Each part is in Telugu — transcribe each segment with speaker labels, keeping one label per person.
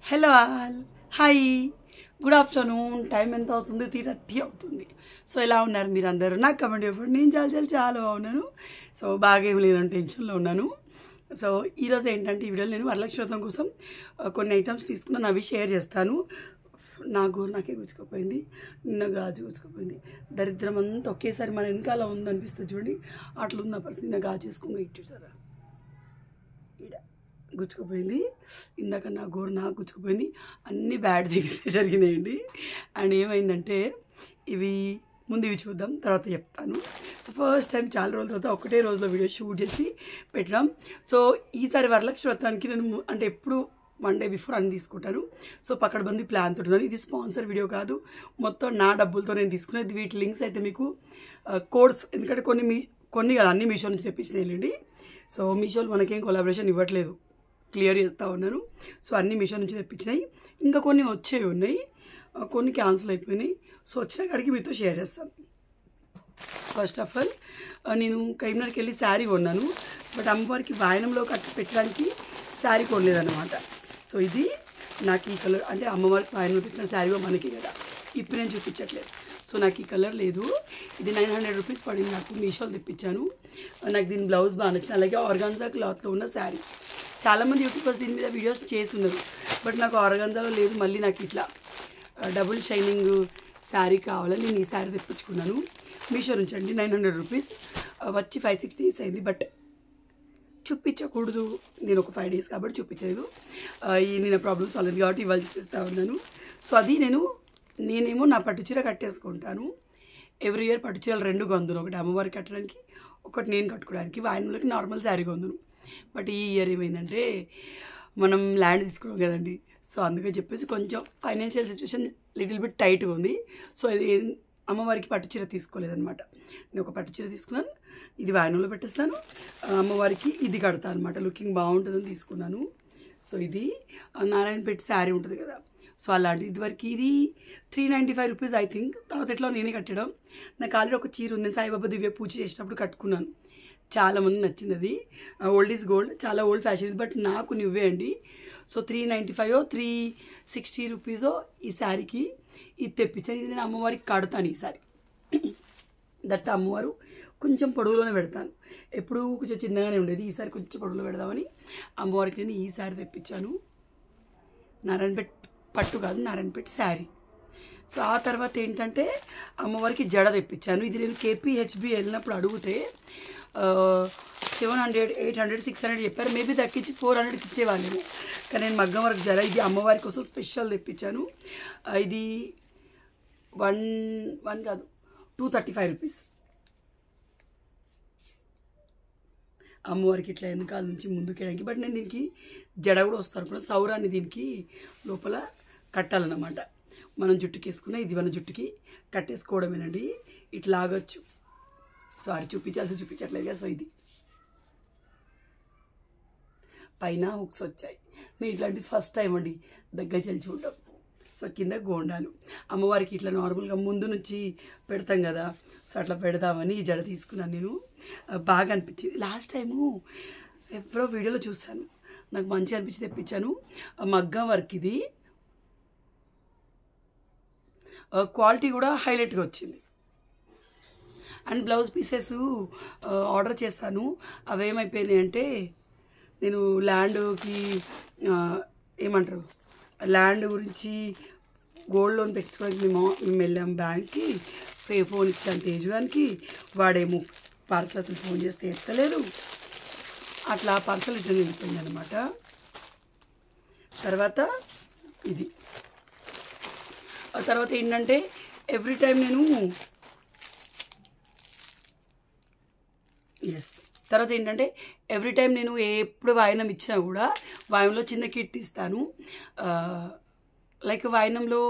Speaker 1: Hello all hi good afternoon. Time ఎంత అవుతుంది? 3:30 అవుతుంది. సో ఎలా ఉన్నారు మీరు అందరూ? నాకు కమెంట్ చెప్పండి. నేను చాలా బాగున్నాను. సో బాగా ఏం లేదని టెన్షన్లో ఉన్నాను. సో ఈరోజు ఏంటంటే ఈ వీడియోలో నేను వరలక్ష్మి వ్రతం కోసం కొన్ని ఐటమ్స్ తీసుకున్నాను, అవి షేర్ చేస్తాను. నాకే గుచ్చుకుపోయింది, నిన్న గాజు గుచ్చుకుపోయింది. దరిద్రం అంతా ఒకేసారి మన వెనకాల ఉందనిపిస్తుంది చూడండి, అట్లా ఉంది నా పరిస్థితి. నిన్న గాజు చేసుకుని ఇచ్చేసారా ఈడ గుచ్చుకుపోయింది. ఇందాక నాకు గుచ్చుకుపోయింది. అన్ని బ్యాడ్ థింగ్స్ జరిగినాయండి. అండ్ ఏమైందంటే ఇవి చూద్దాం, తర్వాత చెప్తాను. సో ఫస్ట్ టైం చాలా రోజుల తర్వాత ఒకటే రోజులో వీడియో షూట్ చేసి పెట్టడం. సో ఈసారి వరలక్ష్మి వ్రతానికి నేను అంటే ఎప్పుడు 1 డే బిఫోర్ అన్ని తీసుకుంటాను. సో పక్కడబంది ప్లాన్ తోటి. ఇది స్పాన్సర్ వీడియో కాదు, మొత్తం నా డబ్బులతో నేను తీసుకునేది. వీటి లింక్స్ అయితే మీకు కోడ్స్, ఎందుకంటే కొన్ని కాదు అన్ని మీషో నుంచి తెప్పించినాయండి. సో మీషోలో మనకేం కొలాబరేషన్ ఇవ్వట్లేదు, క్లియర్ చేస్తూ ఉన్నాను. సో అన్ని మీషో నుంచి తెప్పించినాయి. ఇంకా కొన్ని వచ్చేవి ఉన్నాయి, కొన్ని క్యాన్సిల్ అయిపోయినాయి. సో వచ్చిన కాడికి మీతో షేర్ చేస్తాను. ఫస్ట్ ఆఫ్ ఆల్ నేను కరీంనగర్కి వెళ్ళి శారీ కొన్నాను. బట్ అమ్మవారికి వాయనంలో కట్టి పెట్టడానికి శారీ కొనలేదన్నమాట. సో ఇది నాకు ఈ కలర్, అంటే అమ్మవారికి వాయనంలో పెట్టిన శారీ మనకి కదా, ఇప్పుడు నేను చూపించట్లేదు. సో నాకు ఈ కలర్ లేదు. ఇది 900 రూపీస్ పడింది నాకు, మీషోలో తెప్పించాను. నాకు దీని బ్లౌజ్ బాగా నచ్చింది. అలాగే ఆర్గాన్జా క్లాత్లో ఉన్న శారీ. చాలామంది యూట్యూబర్స్ దీని మీద వీడియోస్ చేసి ఉన్నారు, బట్ నాకు ఆర్గాన్జాలో లేదు. మళ్ళీ నాకు ఇట్లా డబుల్ షైనింగ్ శారీ కావాలని నేను ఈ శారీ తెప్పించుకున్నాను మీషో నుంచి అండి. 900 రూపీస్ వచ్చి 5-6 డేస్ అయింది. బట్ చూపించకూడదు, నేను ఒక 5 డేస్ కాబట్టి చూపించలేదు. నిన్న ప్రాబ్లమ్స్ సాల్వ్ అయింది కాబట్టి ఇవాళ చూపిస్తూ ఉన్నాను. సో అది నేనేమో నా పట్టు చీర కట్టేసుకుంటాను. ఎవ్రీ ఇయర్ పట్టు చీరలు 2 కొందును, ఒకటి అమ్మవారికి కట్టడానికి, ఒకటి నేను కట్టుకోవడానికి. వాయనంలోకి నార్మల్ శారీ కొందును. బట్ ఈ ఇయర్ ఏమైందంటే మనం ల్యాండ్ తీసుకున్నాం కదండి. సో అందుకని చెప్పేసి కొంచెం ఫైనాన్షియల్ సిచ్యువేషన్ లిటిల్ బిట్ టైట్గా ఉంది. సో ఇది అమ్మవారికి పట్టు చీర తీసుకోలేదనమాట. నేను ఒక పట్టు చీర తీసుకున్నాను, ఇది వాయనంలో పెట్టేస్తాను. అమ్మవారికి ఇది కడతాను అనమాట, లుకింగ్ బాగుంటుందని తీసుకున్నాను. సో ఇది నారాయణపేట శారీ ఉంటుంది కదా, సో అలాంటి ఇదివరకు ఇది 395 రూపీస్ ఐ థింక్. తర్వాత ఎట్లా నేనే కట్టడం. నాకు ఆల్రెడీ ఒక చీర ఉంది, సాయిబాబా దివ్య పూజ చేసినప్పుడు కట్టుకున్నాను. చాలామంది నచ్చింది అది. ఓల్డ్ ఈజ్ గోల్డ్, చాలా ఓల్డ్ ఫ్యాషన్, బట్ నాకు నువ్వే అండి. సో 395 360 రూపీసో ఈ శారీకి ఇది తెప్పించాను. ఇది నేను అమ్మవారికి కడతాను ఈసారి. దట్ అమ్మవారు కొంచెం పొడవులోనే పెడతాను, ఎప్పుడు కొంచెం చిన్నగానే ఉండేది. ఈసారి కొంచెం పొడవులో పెడదామని అమ్మవారికి నేను ఈ శారీ తెప్పించాను. నారాయణపేట పట్టు కాదు, నారాయణపేట శారీ. సో ఆ తర్వాత ఏంటంటే అమ్మవారికి జడ తెప్పించాను. ఇది నేను KPHB వెళ్ళినప్పుడు అడిగితే 700, 800, 600 చెప్పారు. మేబీ తగ్గించి 400కి ఇచ్చేవాళ్ళేమో. కానీ నేను మగ్గం వరకు జడ ఇది అమ్మవారి కోసం స్పెషల్ తెప్పించాను. ఇది 1 కాదు 235 రూపీస్. అమ్మవారికి ఇట్లా వెనకాల నుంచి ముందుకేయడానికి. బట్ నేను దీనికి జడ కూడా వస్తాను కూడా, సౌరాన్ని దీనికి లోపల కట్టాలన్నమాట. మనం జుట్టుకి వేసుకున్న ఇది మన జుట్టుకి కట్టేసుకోవడమేనండి. ఇట్లా ఆగచ్చు. సో అది చూపించట్లేదుగా. సో ఇది పైన హుక్స్ వచ్చాయి. నేను ఇట్లాంటి ఫస్ట్ టైం అండి దగ్గర చెల్లి చూడటం. సో కింద గోండాలు అమ్మవారికి ఇట్లా నార్మల్గా ముందు నుంచి పెడతాం కదా, సో అట్లా పెడదామని ఈ జడ తీసుకున్నాను నేను. బాగా అనిపించింది. లాస్ట్ టైము ఎవరో వీడియోలో చూశాను, నాకు మంచిగా అనిపించి తెప్పించాను. మగ్గం వర్క్ ఇది, క్వాలిటీ కూడా హైలైట్గా వచ్చింది. అండ్ బ్లౌజ్ పీసెస్ ఆర్డర్ చేశాను. అవి ఏమైపోయినాయి అంటే, నేను ల్యాండ్కి ఏమంటారు, ల్యాండ్ గురించి గోల్డ్ లోన్ తెచ్చుకోవడానికి మేము వెళ్ళాం బ్యాంక్కి. ఫోన్ ఇచ్చాను తేజుగానికి, వాడేమో పార్సల్ అతను ఫోన్ చేస్తే ఎత్తలేదు. అట్లా పార్సల్ రిటర్న్ వెళ్ళిపోయింది అనమాట. తర్వాత ఇది తర్వాత ఏంటంటే ఎవ్రీ టైం నేను ఎప్పుడు వాయనం ఇచ్చినా కూడా వాయనంలో చిన్న కిట్ ఇస్తాను. లైక్ వాయనంలో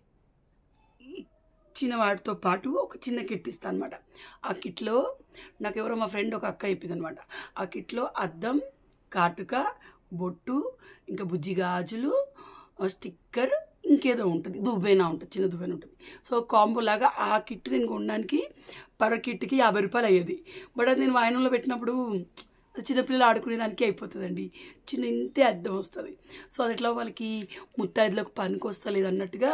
Speaker 1: ఇచ్చిన వాటితో పాటు ఒక చిన్న కిట్ ఇస్తాను అనమాట. ఆ కిట్లో నాకు ఎవరో మా ఫ్రెండ్ ఒక అక్క చెప్పింది అనమాట. ఆ కిట్లో అద్దం, కాటుక, బొట్టు, ఇంకా బుజ్జి గాజులు, స్టిక్కర్, ఇంకేదో ఉంటుంది, దువ్వెన ఉంటుంది, చిన్న దువ్వెన ఉంటుంది. సో కాంబో లాగా ఆ కిట్ నేను కొనడానికి పర్ కిట్కి 50 రూపాయలు అయ్యేది. బట్ అది నేను వాయనంలో పెట్టినప్పుడు చిన్నపిల్లలు ఆడుకునే దానికి అయిపోతుందండి. చిన్న ఇంతే అద్దం వస్తుంది. సో అది ఎట్లా వాళ్ళకి ముత్తైదులకు పనికి వస్తలేదు అన్నట్టుగా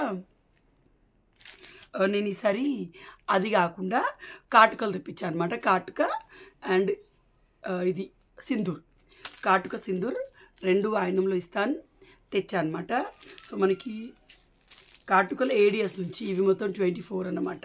Speaker 1: నేను ఈసారి అది కాకుండా కాటుకలు తెప్పించాను అనమాట. కాటుక అండ్ ఇది సింధూర్, కాటుక సింధూర్ 2 వాయినంలో ఇస్తాను తెచ్చా అనమాట. సో మనకి కాటుకలు ఏడిఎస్ నుంచి ఇవి మొత్తం 24 అన్నమాట.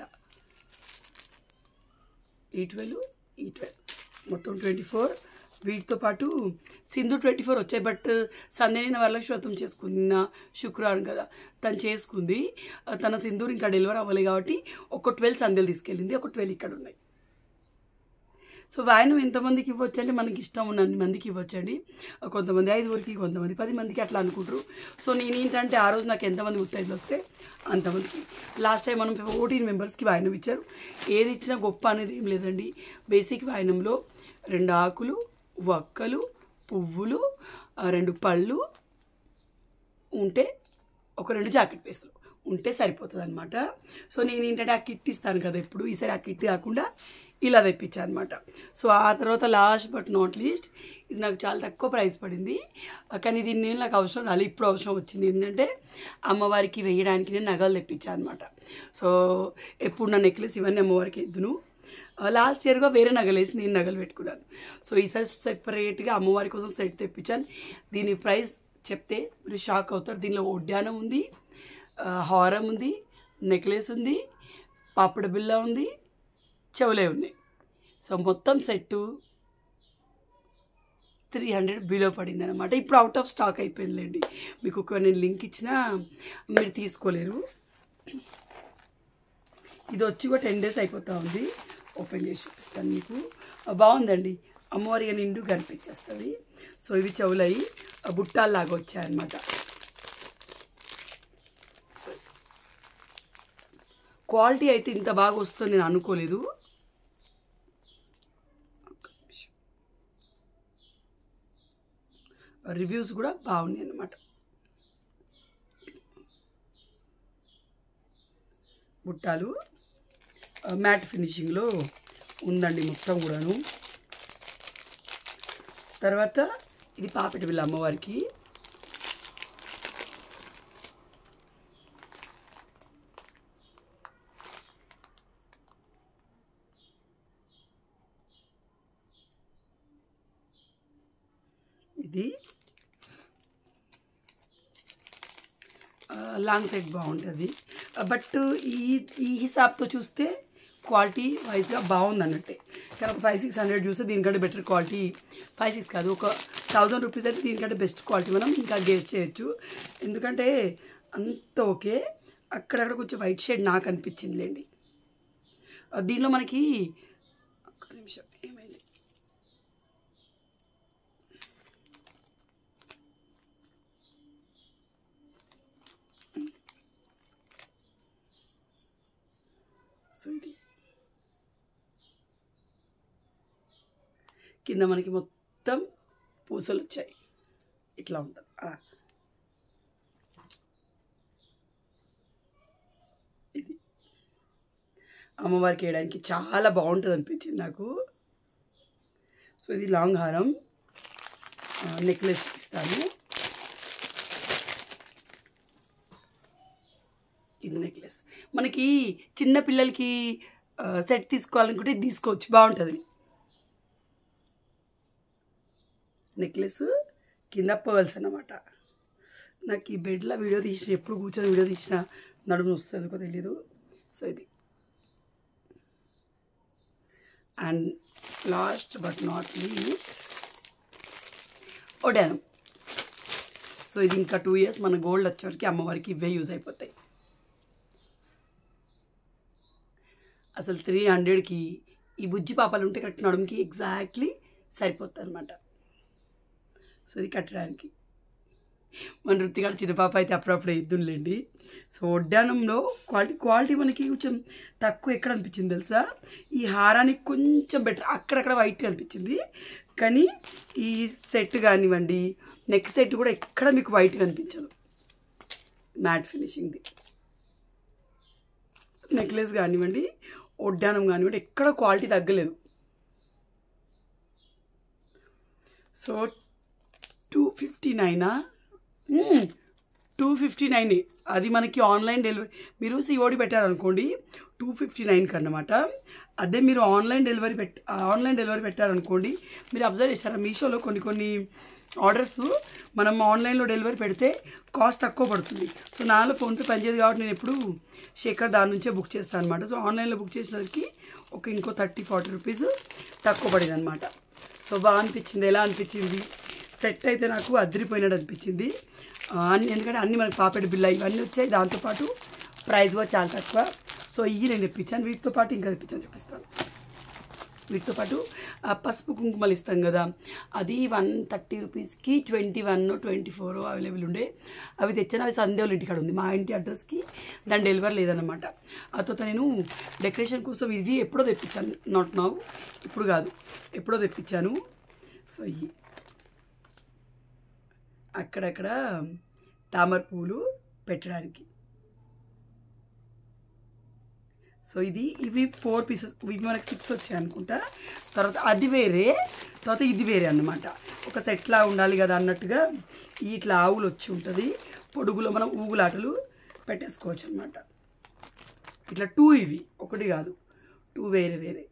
Speaker 1: ఈ 12 మొత్తం 24. వీటితో పాటు సింధూర్ 24 వచ్చాయి. బట్ సందేని వరలక్ష్మి వ్రతం చేసుకుంది, నిన్న శుక్రవారం కదా తను చేసుకుంది. తన సింధూర్ ఇంకా డెలివరీ అవ్వలేదు కాబట్టి ఒక 12 సందేలు తీసుకెళ్ళింది, ఒక 12 ఇక్కడ ఉన్నాయి. సో వాయినం ఎంతమందికి ఇవ్వచ్చు అంటే మనకి ఇష్టం ఉన్న అన్ని మందికి ఇవ్వచ్చండి. కొంతమంది 5 కొంతమంది 10 మందికి అట్లా అనుకుంటారు. సో నేను ఏంటంటే ఆ రోజు నాకు ఎంతమంది ముత్తైదులు వస్తే అంతమందికి. లాస్ట్ టైం మనం 14 మెంబర్స్కి వాయినం ఇచ్చారు. ఏది ఇచ్చినా గొప్ప అనేది ఏం లేదండి. బేసిక్ వాయినంలో 2 ఆకులు, వక్కలు, పువ్వులు, 2 పళ్ళు ఉంటే ఒక 2 జాకెట్ పీసులు ఉంటే సరిపోతుంది అనమాట. సో నేను ఏంటంటే ఆ కిట్ ఇస్తాను కదా ఎప్పుడు, ఈసారి ఆ కిట్ కాకుండా ఇలా తెప్పించాను అనమాట. సో ఆ తర్వాత లాస్ట్ బట్ నాట్ లీస్ట్ ఇది నాకు చాలా తక్కువ ప్రైస్ పడింది. కానీ దీన్ని నాకు అవసరం రాలేదు, ఇప్పుడు అవసరం వచ్చింది. ఏంటంటే అమ్మవారికి వేయడానికి నేను నగలు తెప్పించాను అనమాట. సో ఎప్పుడు నా నెక్లెస్ ఇవన్నీ అమ్మవారికి ఎద్దును. లాస్ట్ ఇయర్గా వేరే నగలు వేసి నేను నగలు పెట్టుకున్నాను. సో ఈసారి సెపరేట్గా అమ్మవారి కోసం సెట్ తెప్పించాను. దీని ప్రైస్ చెప్తే మీరు షాక్ అవుతారు. దీనిలో ఒడ్డానం ఉంది, హారం ఉంది, నెక్లెస్ ఉంది, పాపడ బిల్ల ఉంది, చెవులే ఉన్నాయి. సో మొత్తం సెట్టు 300 బిలో పడింది అనమాట. ఇప్పుడు అవుట్ ఆఫ్ స్టాక్ అయిపోయిందిలేండి. మీకు ఒక నేను లింక్ ఇచ్చినా మీరు తీసుకోలేరు. ఇది వచ్చి కూడా 10 days అయిపోతూ ఉంది. ఓపెన్ చేసి చూపిస్తాను మీకు. బాగుందండి, అమ్మవారిగా నిండు కనిపించేస్తుంది. సో ఇవి చెవులవి బుట్టాల్లాగా వచ్చాయన్నమాట. క్వాలిటీ అయితే ఇంత బాగా వస్తుంది నేను అనుకోలేదు. రివ్యూస్ కూడా బాగున్నాయి అన్నమాట. బుట్టాలు మ్యాట్ ఫినిషింగ్లో ఉందండి మొత్తం కూడాను. తర్వాత ఇది పాపిటి బిళ్ళ అమ్మవారికి. ఇది లాంగ్ సెట్ బాగుంటుంది. బట్ ఈ హిసాబ్తో చూస్తే క్వాలిటీ వైజ్గా బాగుంది అన్నట్టే. కానీ ఒక 500-600 చూస్తే దీనికంటే బెటర్ క్వాలిటీ, 5-6 కాదు, ఒక 1000 రూపీస్ అయితే దీనికంటే బెస్ట్ క్వాలిటీ మనం ఇంకా గెస్ చేయొచ్చు. ఎందుకంటే అంత ఓకే, అక్కడక్కడ కొంచెం వైట్ షేడ్ నాకు అనిపించిందిలేండి. దీనిలో మనకి ఒక్క నిమిషం ఏమైంది, సో ఇది కింద మనకి మొత్తం పూసలు వచ్చాయి, ఇట్లా ఉంటుంది. ఇది అమ్మవారికి వేయడానికి చాలా బాగుంటుంది అనిపించింది నాకు. సో ఇది లాంగ్ హారం, నెక్లెస్ ఇస్తాను. ఇది నెక్లెస్ మనకి చిన్న పిల్లలకి సెట్ తీసుకోవాలనుకుంటే ఇది తీసుకోవచ్చు, బాగుంటుంది. నెక్లెస్ కింద పర్ల్స్ అన్నమాట. నాకు ఈ బెడ్లో వీడియో తీసిన, ఎప్పుడు కూర్చొని వీడియో తీసిన నడుము వస్తుంది ఒక తెలీదు. సో ఇది and last but not least ఒడానం. సో ఇది ఇంకా 2 years మన గోల్డ్ వచ్చేవరకు అమ్మవారికి ఇవే యూజ్ అయిపోతాయి. అసలు 300కి ఈ బుజ్జి పాపాలు ఉంటే కరెక్ట్ నడుముకి ఎగ్జాక్ట్లీ సరిపోతుంది అనమాట. సో ఇది కట్టడానికి మన వృత్తిగా చిన్న పాప అయితే అప్పుడప్పుడు ఇద్దులేండి. సో ఒడ్డానంలో క్వాలిటీ మనకి కొంచెం తక్కువ ఎక్కడ అనిపించింది తెలుసా, ఈ హారానికి కొంచెం బెటర్, అక్కడక్కడ వైట్ అనిపించింది. కానీ ఈ సెట్ కానివ్వండి, నెక్ సెట్ కూడా ఎక్కడ మీకు వైట్ కనిపించదు, మ్యాట్ ఫినిషింగ్ది. నెక్లెస్ కానివ్వండి, ఒడ్డానం కానివ్వండి, ఎక్కడ క్వాలిటీ తగ్గలేదు. సో 259 259 అది మనకి ఆన్లైన్ డెలివరీ. మీరు సిఓడి పెట్టారనుకోండి 259కి అన్నమాట. అదే మీరు ఆన్లైన్ డెలివరీ పెట్టారనుకోండి, మీరు అబ్జర్వ్ చేశారా మీషోలో కొన్ని ఆర్డర్స్ మనం ఆన్లైన్లో డెలివరీ పెడితే కాస్ట్ తక్కువ పడుతుంది. సో నాలో ఫోన్పే పనిచేయదు కాబట్టి నేను ఎప్పుడు శేఖర్ దాని నుంచే బుక్ చేస్తాను అనమాట. సో ఆన్లైన్లో బుక్ చేసేసరికి ఇంకో 30-40 రూపీస్ తక్కువ పడింది అనమాట. సో బాగా అనిపించింది. ఎలా అనిపించింది? సెట్ అయితే నాకు అదిరిపోయినట్టు అనిపించింది. ఎందుకంటే అన్నీ మనకి పాపెట్ బిల్ల ఇవన్నీ వచ్చాయి. దాంతోపాటు ప్రైస్ కూడా చాలా తక్కువ. సో ఇవి నేను తెప్పించాను. వీటితో పాటు ఇంకా తెప్పించాను, చూపిస్తాను. వీటితో పాటు పసుపు కుంకుమలు ఇస్తాం కదా, అది 130 రూపీస్కి 21-24 అవైలబుల్ ఉండే. అవి తెచ్చాను. అవి సందేవులు ఇంటికాడ ఉంది, మా ఇంటి అడ్రస్కి దాని డెలివరీ లేదన్నమాట. ఆ తర్వాత నేను డెకరేషన్ కోసం ఇవి ఎప్పుడో తెప్పించాను, నాట్ నౌ, ఇప్పుడు కాదు, ఎప్పుడో తెప్పించాను. సో ఇవి అక్కడక్కడ తామర పువ్వులు పెట్టడానికి. సో ఇవి 4 పీసెస్, ఇవి మనకి 6 వచ్చాయి అనుకుంటా. తర్వాత అది వేరే, తర్వాత ఇది వేరే అన్నమాట. ఒక సెట్లా ఉండాలి కదా అన్నట్టుగా ఇట్లా ఆవులు వచ్చి ఉంటుంది. పొడుగులో మనం ఊగులాటలు పెట్టేసుకోవచ్చు అనమాట. ఇట్లా 2 ఇవి, ఒకటి కాదు, 2 వేరే వేరే.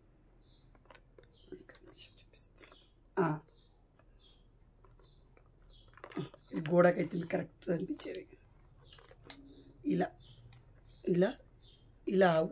Speaker 1: గోడకైతే మీకు కరెక్ట్ అనిపించేది. ఇలా ఇలా ఇలా ఆవు,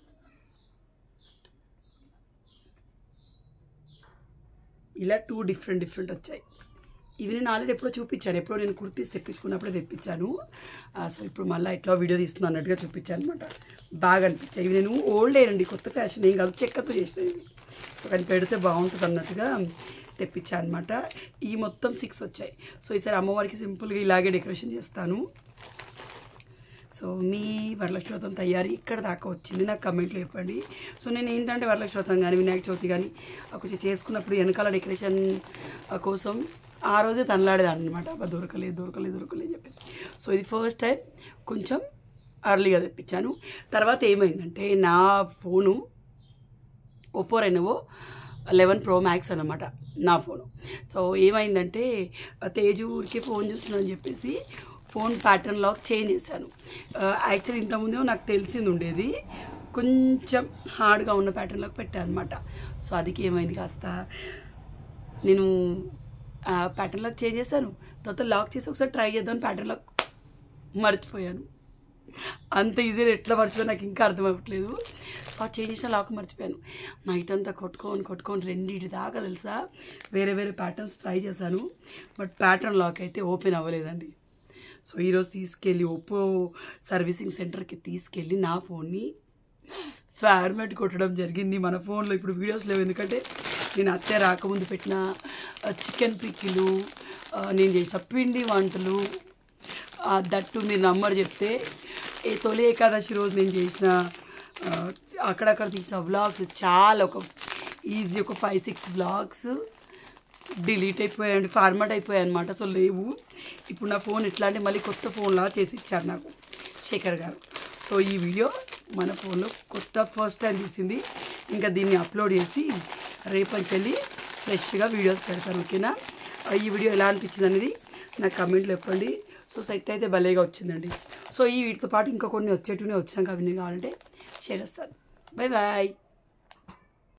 Speaker 1: ఇలా 2 డిఫరెంట్ వచ్చాయి. ఇవి నేను ఆల్రెడీ ఎప్పుడో చూపించాను, ఎప్పుడో నేను కుర్తీస్ తెప్పించుకున్నప్పుడే తెప్పించాను. సో ఇప్పుడు మళ్ళీ ఇట్లా వీడియో తీస్తున్నాను అన్నట్టుగా చూపించాను అనమాట. బాగా అనిపించాయి. ఇవి నేను ఓల్డ్ అండి, కొత్త ఫ్యాషన్ ఏం కాదు, చెక్కతో చేసేది. సో కానీ పెడితే బాగుంటుంది అన్నట్టుగా తెప్పించాను అనమాట. ఈ మొత్తం 6 వచ్చాయి. సో ఈసారి అమ్మవారికి సింపుల్గా ఇలాగే డెకరేషన్ చేస్తాను. సో మీ వరలక్ష్మి వ్రతం తయారీ ఇక్కడ దాకా వచ్చింది, నాకు కమెంట్లో చెప్పండి. సో నేను ఏంటంటే వరలక్ష్మి వ్రతం కానీ వినాయక చవితి కానీ కొంచెం చేసుకున్నప్పుడు వెనకాల డెకరేషన్ కోసం ఆ రోజే తనలాడేదాన్ని అనమాట. దొరకలేదు చెప్పేసి. సో ఇది ఫస్ట్ టైం కొంచెం అర్లీగా తెప్పించాను. తర్వాత ఏమైందంటే నా ఫోను ఒప్పో రెనోవో 11 Pro Max అన్నమాట నా ఫోను. సో ఏమైందంటే తేజు ఊరికి ఫోన్ చూస్తున్నాను చెప్పేసి ఫోన్ ప్యాటర్న్ లాక్ చేంజ్ చేశాను. యాక్చువల్లీ ఇంతకుముందే నాకు తెలిసింది ఉండేది, కొంచెం హార్డ్గా ఉన్న ప్యాటర్న్ లాక్ పెట్టాను అనమాట. సో అదికి ఏమైంది, కాస్త నేను ప్యాటర్న్ లాక్ చేంజ్ చేశాను. తర్వాత లాక్ చేసి ఒకసారి ట్రై చేద్దామని ప్యాటర్న్ లాక్ మర్చిపోయాను. అంత ఈజీగా ఎట్లా మర్చిపోయాను నాకు ఇంకా అర్థం అవ్వట్లేదు. సో చేంజ్ చేసిన లాక్ మర్చిపోయాను. నైట్ అంతా కొట్టుకొని 2 దాకా తెలుసా వేరే ప్యాటర్న్స్ ట్రై చేశాను. బట్ ప్యాటర్న్ లాక్ అయితే ఓపెన్ అవ్వలేదండి. సో ఈరోజు తీసుకెళ్ళి ఒప్పో సర్వీసింగ్ సెంటర్కి తీసుకెళ్ళి నా ఫోన్ని ఫార్మాట్ కొట్టడం జరిగింది. మన ఫోన్లో ఇప్పుడు వీడియోస్ లేవు, ఎందుకంటే నేను అత్తయ్య రాకముందు పెట్టిన చికెన్ పిక్కిలు, నేను చేసిన పిండి వంటలు, దట్టు మీరు నంబర్ చెప్తే తొలి ఏకాదశి రోజు నేను చేసిన అక్కడక్కడ తీసిన వ్లాగ్స్ చాలా ఒక 5-6 వ్లాగ్స్ డిలీట్ అయిపోయాయండి, ఫార్మాట్ అయిపోయాయి అనమాట. సో లేవు. ఇప్పుడు నా ఫోన్ ఎట్లా అంటే మళ్ళీ కొత్త ఫోన్లా చేసి ఇచ్చారు నాకు శేఖర్ గారు. సో ఈ వీడియో మన ఫోన్లో ఫస్ట్ టైం తీసింది. ఇంకా దీన్ని అప్లోడ్ చేసి రేపంచెల్లి ఫ్రెష్గా వీడియోస్ పెడతాను, ఓకేనా? ఈ వీడియో ఎలా అనిపించింది అనేది నాకు కమెంట్లో చెప్పండి. సో సెట్ అయితే భలేగా వచ్చిందండి. సో ఈ వీటితో పాటు ఇంకా కొన్ని వచ్చేటివి వచ్చినాక అవి కావాలంటే షేర్ చేస్తాను. బాయ్.